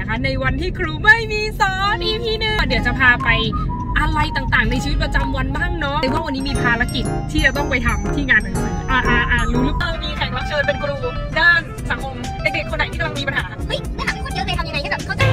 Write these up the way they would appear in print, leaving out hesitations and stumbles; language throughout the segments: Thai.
นะคะในวันที่ครูไม่มีสอน EP 1เดี๋ยวจะพาไปอะไรต่างๆในชีวิตประจำวันบ้างเนาะว่าวันนี้มีภารกิจที่จะต้องไปทำที่งานหนังสือรู้หรือเปล่ามีแขกรับเชิญเป็นครูด้านสังคมเด็กๆคนไหนที่กำลังมีปัญหาเฮ้ยปัญหาเป็นคนเยอะเลยทำยังไงให้แบบเขาจะ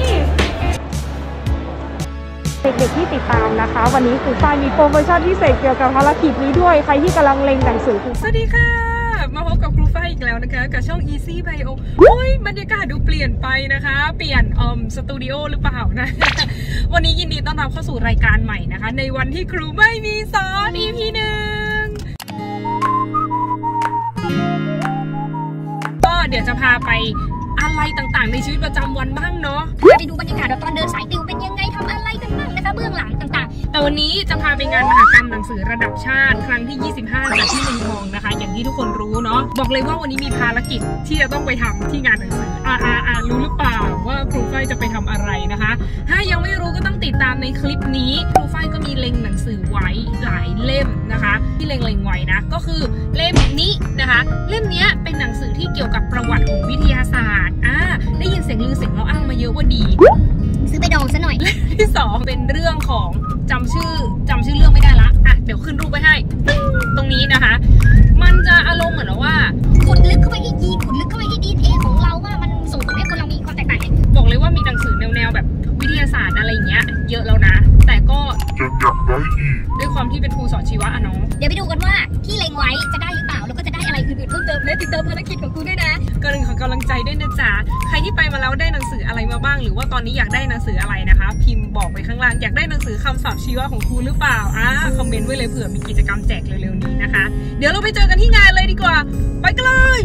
เด็กๆที่ติดตามนะคะวันนี้ครูฝ้ายมีโปรโมชั่นพิเศษเกี่ยวกับภารกิจนี้ด้วยใครที่กำลังเล็งหนังสือสวัสดีค่ะมาพบกับครูฝ้ายอีกแล้วนะคะกับช่อง Easy Bio โอ้ยบรรยากาศดูเปลี่ยนไปนะคะเปลี่ยนสตูดิโอหรือเปล่านะ วันนี้ยินดีต้อนรับเข้าสู่รายการใหม่นะคะในวันที่ครูไม่มีสอน EP 1ก็เดี๋ยวจะพาไปอะไรต่างๆในชีวิตประจำวันบ้างเนาะไปดูบรรยากาศตอนเดินสายติวเป็นยังไงทำอะไรกันบ้างนะคะเบื้องหลังต่างๆแต่วันนี้จะพาไปงานมหกรรมหนังสือระดับชาติครั้งที่25จากที่เมืองทองนะคะอย่างที่ทุกคนรู้เนาะบอกเลยว่าวันนี้มีภารกิจที่จะต้องไปทำที่งานหนังสือรู้หรือเปล่าว่าครูฝ้ายจะไปทำอะไรนะคะถ้ายังไม่รู้ก็ต้องติดตามในคลิปนี้ครูฝ้ายก็มีเล็งหนังสือไว้หลายเล่มนะคะที่เล็งไว้นะก็คือเล่มนี้นะคะเล่มนี้เป็นหนังสือที่เกี่ยวกับประวัติของวิทยาศาสตร์ได้ยินเสียงลือเสียงเล่าอ้างมาเยอะว่าดีซื้อไปดองซะหน่อยเล่มที่2เป็นเรื่องของจำชื่อเรื่องไม่ได้ละเดี๋ยวขึ้นรูปไว้ให้ตรงนี้นะคะมันจะอารมณ์เหมือนว่าขุดลึกเข้าไปที่ยีนขุดลึกเข้าไปที่DNAของเราว่ามันส่งผลให้คนเรามีความแตกต่างบอกเลยว่ามีหนังสือแนวแบบวิทยาศาสตร์อะไรอย่างเงี้ยเยอะแล้วนะแต่ก็ยังอยากได้อีกด้วยความที่เป็นครูสอนชีวะน้องเดี๋ยวไปดูกันว่าที่เล็งไว้จะได้หรือเปล่าแล้วก็จะได้อะไรอื่นๆเพิ่มเติมและติดตามภารกิจของครูด้วยนะกำลังใจด้วยนะจ๊ะใครที่ไปมาแล้วได้หนังสืออะไรมาบ้างหรือว่าตอนนี้อยากได้หนังสืออะไรนะคะพิมพ์บอกไปข้างล่างอยากได้หนังสือคำศัพท์ชีวะของครูหรือเปล่าคอมเมนต์ไว้เลยเผื่อมีกิจกรรมแจกเร็วๆนี้นะคะเดี๋ยวเราไปเจอกันที่งานเลยดีกว่าไปกันเลย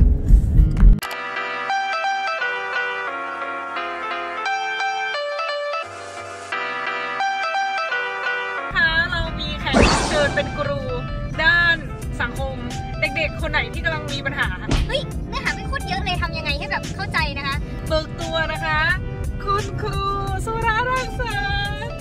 เป็นครูด้านสังคมเด็กๆคนไหนที่กำลังมีปัญหาเฮ้ยเนื้อหาไม่โคตรเยอะเลยทำยังไงให้แบบเข้าใจนะคะเบิกตัวนะคะคุณครูสุรารังสรรค์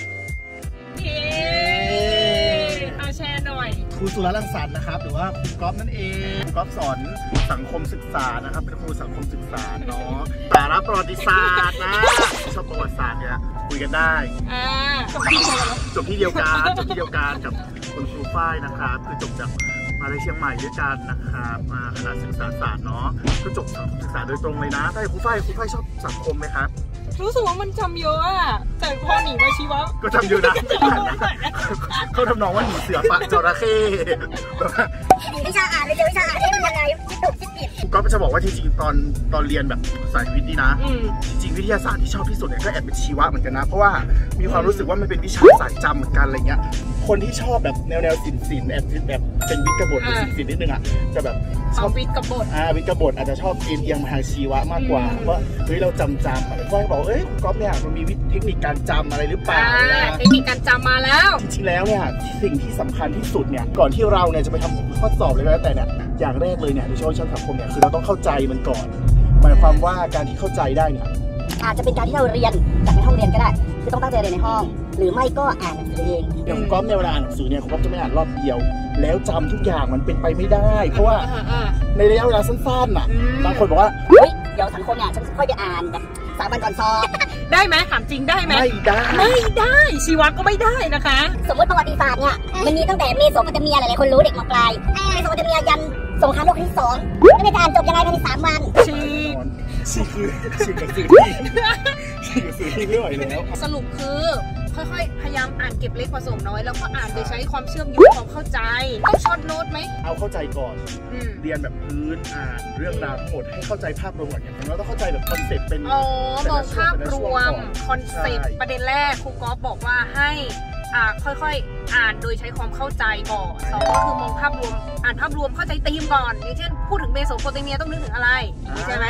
เอาแชร์หน่อยครูสุรารังสรรค์นะครับหรือว่าครูก๊อฟนั่นเองก๊อฟสอนสังคมศึกษานะครับเป็นครูสังคมศึกษาเนาะแต่ละประวัติศาสตร์นะชอบประวัติศาสตร์เนี่ยคุยกันได้จบที่เดียวกันกับคุณครูฝ้ายนะครับคือจบจากมหาวิทยาลัยเชียงใหม่ด้วยกันนะครับคณะศึกษาศาสตร์เนาะก็จบสังคมศึกษาโดยตรงเลยนะแต่ครูฝ้ายชอบสังคมไหมครับรู้สึกว่ามันจำเยอะแต่พอหนีมาชีวะก็จำเยอะนะเขาทำนองว่าหนีเสือปะจระเข้วิชาอ่านเลยวิชาอ่านมันยังไงคิดถูกคิดผิดก็จะบอกว่าจริงๆตอนเรียนแบบสายวิทย์นี่นะจริงๆวิทยาศาสตร์ที่ชอบที่สุดเนี่ยก็แอบเป็นชีวะเหมือนกันนะเพราะว่ามีความรู้สึกว่ามันเป็นวิชาสายจำเหมือนกันอะไรเงี้ยคนที่ชอบแบบแนวศิลป์แบบเป็นวิทย์กบฏหรือศิลป์นิดนึงจะแบบชอบวิทย์กบฏวิทย์กบฏอาจจะชอบเอียงมาทางชีวะมากกว่าว่าเฮ้ยเราจำอะไรก็บอกก๊อฟเนี่ยมันมีเทคนิคการจำอะไรหรือเปล่าเทคนิคการจำมาแล้วจริงๆแล้วเนี่ยสิ่งที่สำคัญที่สุดเนี่ยก่อนที่เราเนี่ยจะไปทำข้อสอบเลยก็แล้วแต่เนี่ยอย่างแรกเลยเนี่ยในช่วงชั้นสังคมเนี่ยคือเราต้องเข้าใจมันก่อนหมายความว่าการที่เข้าใจได้เนี่ยอาจจะเป็นการที่เราเรียนจากในห้องเรียนก็ได้คือต้องตั้งใจเรียนในห้องหรือไม่ก็อ่านหนังสือเองอย่างก๊อฟในเวลาอ่านหนังสือเนี่ยก๊อฟจะไม่อ่านรอบเดียวแล้วจำทุกอย่างมันเป็นไปไม่ได้เพราะว่าในระยะเวลาสั้นๆบางคนบอกว่าเฮ้ยเดี๋ยวสังคมเนี่ยฉันค่อยไปอ่านแบบ3 วันก่อนสอบได้ไหมถามจริงได้ไหมไม่ได้ชีวะก็ไม่ได้นะคะสมมติประวัติศาสตร์เนี่ยมันมีตั้งแต่เมโสโปเตเมียหลายๆคนรู้เด็กม.ปลายเมโสโปเตเมียยันสงครามโลกครั้งที่2แล้วจะอ่านจบยังไงภายใน3 วันฉีกกระสือที่ไม่ไหวแล้วสรุปคือค่อยๆพยายามอ่านเก็บเล็กผสมน้อยแล้วก็อ่านโดยใช้ความเชื่อมโยงความเข้าใจต้องช็อตโน้ตไหมเอาเข้าใจก่อนเรียนแบบพื้นอ่านเรื่องราวทั้งหมดให้เข้าใจภาพรวมก่อนอย่างเราต้องเข้าใจแบบคอนเซ็ปต์เป็นมองภาพรวมคอนเซ็ปต์ประเด็นแรกครูก๊อฟบอกว่าให้ค่อยๆอ่านโดยใช้ความเข้าใจก่อน2ก็คือมองภาพรวมอ่านภาพรวมเข้าใจธีมก่อนอย่างเช่นพูดถึงเมโสโปเตเมียต้องนึกถึงอะไรใช่ไหม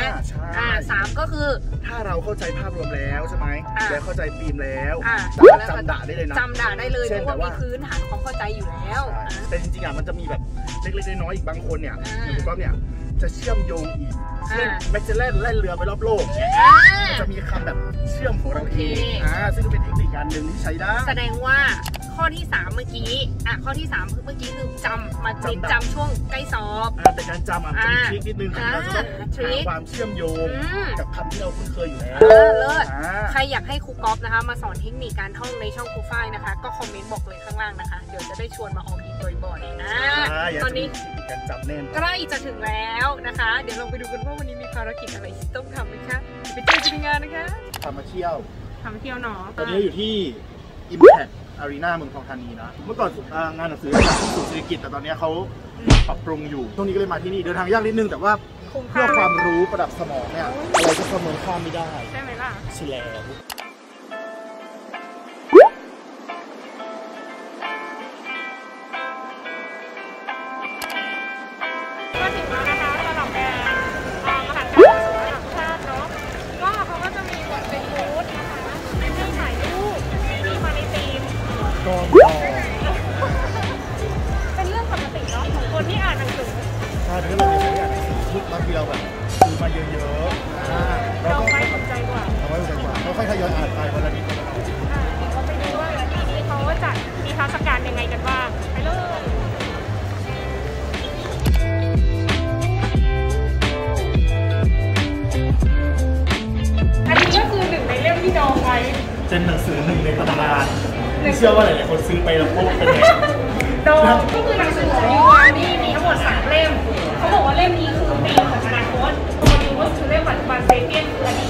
3ก็คือถ้าเราเข้าใจภาพรวมแล้วใช่ไหมแล้วเข้าใจธีมแล้วจำด่าได้เลยนะจำด่าได้เลยเพราะว่ามีพื้นฐานความเข้าใจอยู่แล้วแต่จริงๆมันจะมีแบบเล็กๆน้อยๆอีกบางคนเนี่ยก็เนี่ยจะเชื่อมโยงอีกเช่นแม็กเจลเล่นเรือไปรอบโลกจะมีคำแบบเชื่ชื่อมของเราเองซึ่งก็เป็นเทคนิคการหนึ่งที่ใช้ได้แสดงว่าข้อที่3เมื่อกี้ข้อที่3เมื่อกี้คือจำช่วงใกล้สอบแต่การจำจะมีทริคนิดนึงเราจะต้องหาความเชื่อมโยงกับคำที่เราคุ้นเคยอยู่แล้วเลิศใครอยากให้ครูก๊อฟนะคะมาสอนเทคนิคการท่องในช่องครูฝ้ายนะคะก็คอมเมนต์บอกเลยข้างล่างนะคะเดี๋ยวจะได้ชวนมาออกอีกบ่อยๆนะตอนนี้การจำแน่นใกล้จะถึงแล้วนะคะเดี๋ยวเราไปดูกันว่าวันนี้มีภารกิจอะไรที่ต้องทำนะคะไปเจอกันในงานนะคะทำมาเที่ยวเนาะตอนนี้อยู่ที่ Impact Arena เมืองทองธานีนะเมื่อก่อนงานหนังสือที่ศูนย์เศรษฐกิจแต่ตอนนี้เขาปรับปรุงอยู่ช่วงนี้ก็เลยมาที่นี่เดินทางยากนิดนึงแต่ว่าเพื่อความรู้ประดับสมองเนี่ยอะไรก็ประเมินค่าไม่ได้ใช่ไหมล่ะใช่แล้วก็ถึงแล้วนะคะสำหรับงานมหกรรมหนังสือระดับชาติเนาะก็เขาก็จะมีบทเป็นบูธนะคะให้ถ่ายรูปมีมาในธีมเป็นเรื่องปกติเนาะของคนที่อ่านหนังสือถ้าเราไม่อ่านหนังสือทุกบางทีเราแบบซื้อมาเยอะๆเราไม่สนใจกว่าเราค่อยทยอยอ่านไปวันละนิดวันละหน่อยเดี๋ยวเราไปดูว่าที่นี้เขาจัดมีเทศกาลยังไงกันบ้างไปเลยอันนี้ก็คือ1ในเล่มที่ดองไว้เป็นหนังสือ1ในตำนานเชื่อว่าหลายๆคนซื้อไปแล้วพบเป็นไงดองก็คือหนังสือของยูวานี่มีทั้งหมด3เล่มเขาบอกว่าเล่มนี้คือธีมของอนาคตตัวนี้ก็คือเล่มปัจจุบันเซเปียนคืออดีต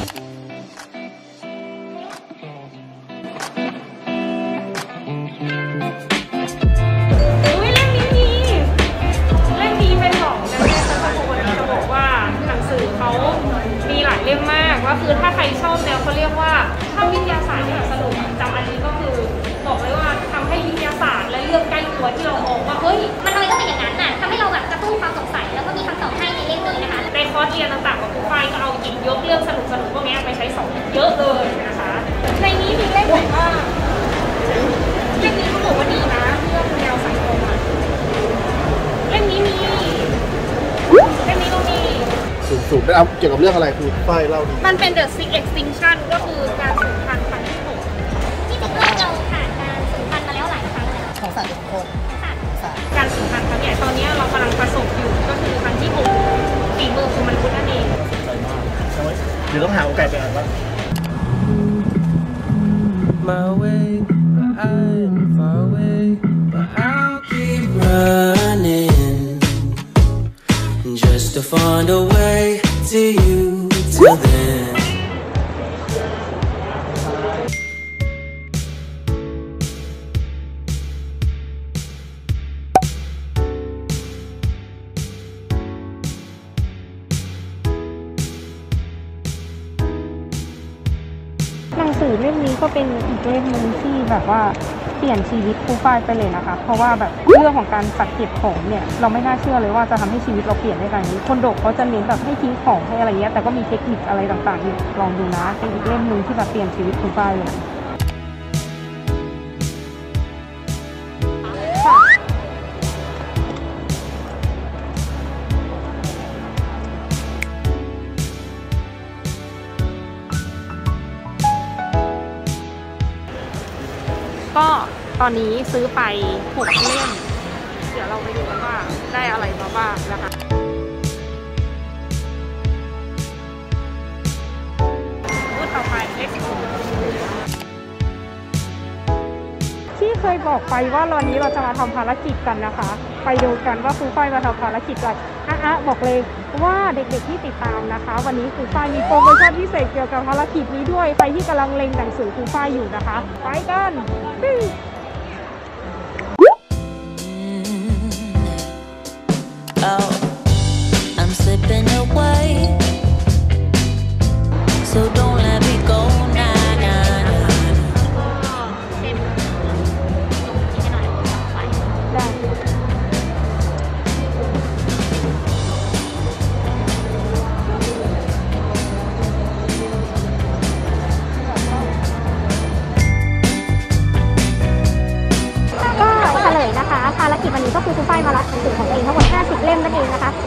เล่มนี้เป็นของนักเรียนชั้นประถมจะบอกว่าหนังสือเขามีหลายเล่มมากว่าคือถ้าใครชอบแนวเขาเรียกว่าถ้าวิทยาศาสตร์ที่แบบสนุกจำอันนี้ก็คือบอกเลยว่าทำให้วิทยาศาสตร์และเรื่องใกล้ตัวที่เรามองว่าเฮ้ยมันทำไมต้องเป็นอย่างนั้นน่ะทำให้เราแบบกระตุ้นความสงสัยแล้วก็มีคำตอบให้ในเล่มนี้นะคะในคอร์สเรียนต่างๆของครูฝ้ายก็เอาหยิบยกเรื่องสนุกๆพวกนี้ไปใช้สอนเยอะเลยนะคะในนี้มีเล่มไหนบ้างเล่มนี้เขาบอกว่าดีนะเรื่องแนวสังคมเล่มนี้มีเล่มนี้ก็มีสูงๆเอาเกี่ยวกับเรื่องอะไรคือฝ้ายเล่าดีมันเป็น The Sixth Extinction ก็คือการสูญพันธุ์ครั้งที่6 ที่เป็นเรื่องเราผ่านการสูญพันธุ์มาแล้วหลายครั้งแล้วของสัตว์ทุกคนการสูญพันธุ์ครั้งนี้ตอนนี้เรากำลังประสบอยู่ก็คือครั้งที่6ฝีมือของมนุษย์นั่นเองสนใจมากเดี๋ยวต้องหาโอกาสไปอ่านบ้าง My way but I'm far away but I'll keep running just to find a way to you till then หนังสือเล่มนี้ก็เป็นอีกเล่มนึงที่แบบว่าเปลี่ยนชีวิตครูฝ้ายไปเลยนะคะเพราะว่าแบบเรื่องของการจัดเก็บของเนี่ยเราไม่น่าเชื่อเลยว่าจะทำให้ชีวิตเราเปลี่ยนได้ขนาดนี้คนโดกเขาจะเน้นแบบให้ทิ้งของให้อะไรเงี้ยแต่ก็มีเทคนิคอะไรต่างๆอยู่ลองดูนะเป็นอีกเล่มนึงที่แบบเปลี่ยนชีวิตครูฝ้ายเลยก็ตอนนี้ซื้อไป6เล่มเดี๋ยวเราไปดูกันว่าได้อะไรมาบ้างนะคะพูดต่อไปเลขที่เคยบอกไปว่าวันนี้เราจะมาทำภารกิจกันนะคะไปดูกันว่าครูฝ้ายมาทำภารกิจอะไรบอกเลยว่าเด็กๆที่ติดตามนะคะวันนี้ครูฝ้ายมีโปรโมชั่นพิเศษเกี่ยวกับภารกิจนี้ด้วยใครที่กำลังเล็งหนังสือครูฝ้ายอยู่นะคะไปกัน I'm slipping away so don't let me go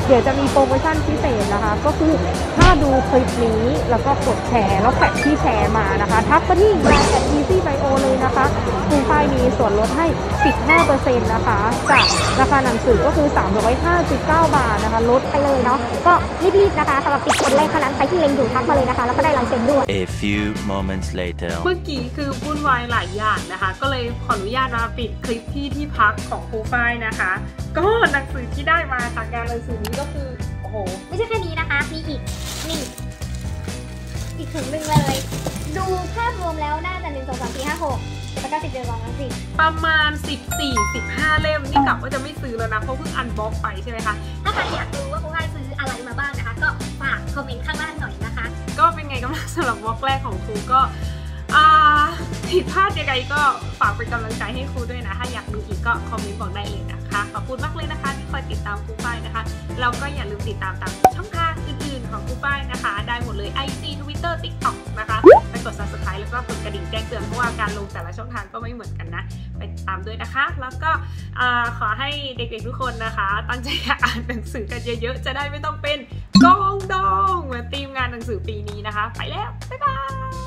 เดี๋ยวจะมีโปรโมชั่นพิเศษนะคะก็คือถ้าดูคลิปนี้แล้วก็กดแชร์แล้วแท็กที่แชร์มานะคะทักไปที่ LINE Easy Bio เลยนะคะครูฝ้ายมีส่วนลดให้ 15% นะคะจากราคาหนังสือก็คือ359 บาทนะคะลดไปเลยเนาะก็รีบๆนะคะสำหรับ10 คนแรกเท่านั้นใครที่เล็งอยู่ทักมาเลยนะคะแล้วก็ได้ลายเซ็นด้วย A few moments later เมื่อกี้คือวุ่นวายหลายอย่างนะคะก็เลยขออนุญาตมาปิดคลิปที่พักของครูฝ้ายนะคะก็หนังสือที่ได้มาจากงานหนังสือนี้ก็คือโอ้โหไม่ใช่แค่นี้นะคะมีอีกนี่อีกถุงหนึ่งเลย ดูภาพรวมแล้วน่าจะ1 2 3 4 5 6แล้วก็10 เดือนรองแล้วสิประมาณ14-15 เล่มนี่กลับว่าจะไม่ซื้อแล้วนะเพราะเพิ่งอันบ็อกไปใช่ไหมคะถ้าใครอยากรู้ว่าครูฝ้ายซื้ออะไรมาบ้างนะคะก็ฝากคอมเมนต์ข้างล่างหน่อยนะคะก็เป็นไงกันบ้างสำหรับบล็อกแรกของครูก็ผิดพลาดยังไงก็ฝากเป็นกำลังใจให้ครูด้วยนะถ้าอยากดูอีกก็คอมเมนต์บอกได้เลยนะคะขอบคุณมากเลยนะคะที่คอยติดตามครูฝ้ายนะคะแล้วก็อย่าลืมติดตามช่องทางอื่นๆของครูฝ้ายนะคะได้หมดเลย IG Twitter TikTok นะคะไปกด Subscribe แล้วก็กดกระดิ่งแจ้งเตือนเพราะว่าการลงแต่ละช่องทางก็ไม่เหมือนกันนะไปติดตามด้วยนะคะแล้วก็ขอให้เด็กๆทุกคนนะคะตั้งใจอ่านหนังสือกันเยอะๆจะได้ไม่ต้องเป็นกองดองเหมือนทีมงานหนังสือปีนี้นะคะไปแล้วบ๊ายบาย